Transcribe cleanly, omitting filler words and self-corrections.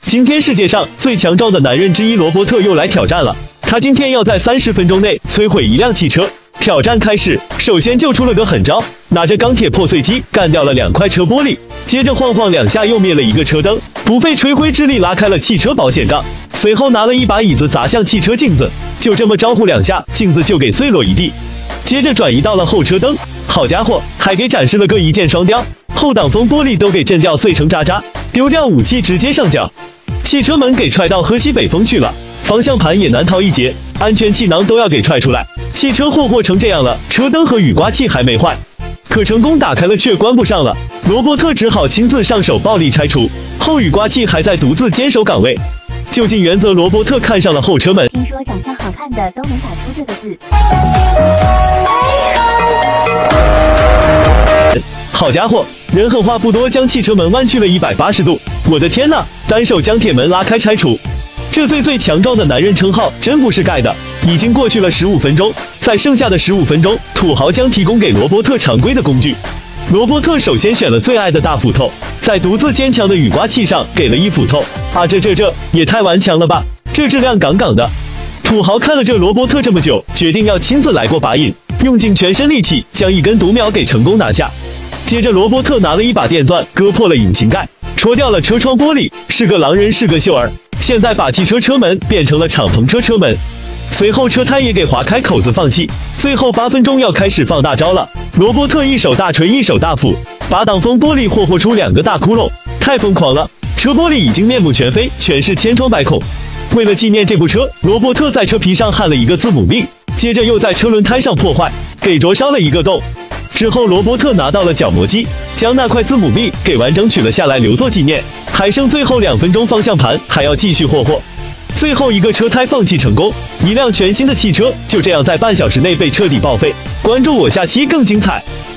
今天世界上最强壮的男人之一罗伯特又来挑战了。他今天要在30分钟内摧毁一辆汽车。挑战开始，首先就出了个狠招，拿着钢铁破碎机干掉了2块车玻璃，接着晃晃2下又灭了一个车灯，不费吹灰之力拉开了汽车保险杠，随后拿了一把椅子砸向汽车镜子，就这么招呼2下，镜子就给碎落一地。接着转移到了后车灯，好家伙，还给展示了个一箭双雕，后挡风玻璃都给震掉碎成渣渣，丢掉武器直接上缴，汽车门给踹到河西北风去了，方向盘也难逃一劫，安全气囊都要给踹出来。汽车霍成这样了，车灯和雨刮器还没坏，可成功打开了却关不上了，罗伯特只好亲自上手暴力拆除，后雨刮器还在独自坚守岗位。就近原则，罗伯特看上了后车门。 听说长相好看的都能打出这个字。 好家伙，人狠话不多，将汽车门弯曲了180度。我的天呐，单手将铁门拉开拆除，这最强壮的男人称号真不是盖的。已经过去了15分钟，在剩下的15分钟，土豪将提供给罗伯特常规的工具。罗伯特首先选了最爱的大斧头，在独自坚强的雨刮器上给了1斧头。啊，这也太顽强了吧，这质量杠杠的。土豪看了这罗伯特这么久，决定要亲自来过把瘾，用尽全身力气将一根独苗给成功拿下。接着罗伯特拿了一把电钻割破了引擎盖，戳掉了车窗玻璃，是个狼人是个秀儿。现在把汽车车门变成了敞篷车车门，随后车胎也给划开口子放气。最后8分钟要开始放大招了，罗伯特一手大锤一手大斧，把挡风玻璃霍出2个大窟窿，太疯狂了，车玻璃已经面目全非，全是千疮百孔。为了纪念这部车，罗伯特在车皮上焊了一个字母命，接着又在车轮胎上破坏，给灼烧了一个洞。之后罗伯特拿到了角磨机，将那块字母币给完整取了下来，留作纪念。还剩最后2分钟，方向盘还要继续霍。最后一个车胎放气成功，一辆全新的汽车就这样在半小时内被彻底报废。关注我，下期更精彩。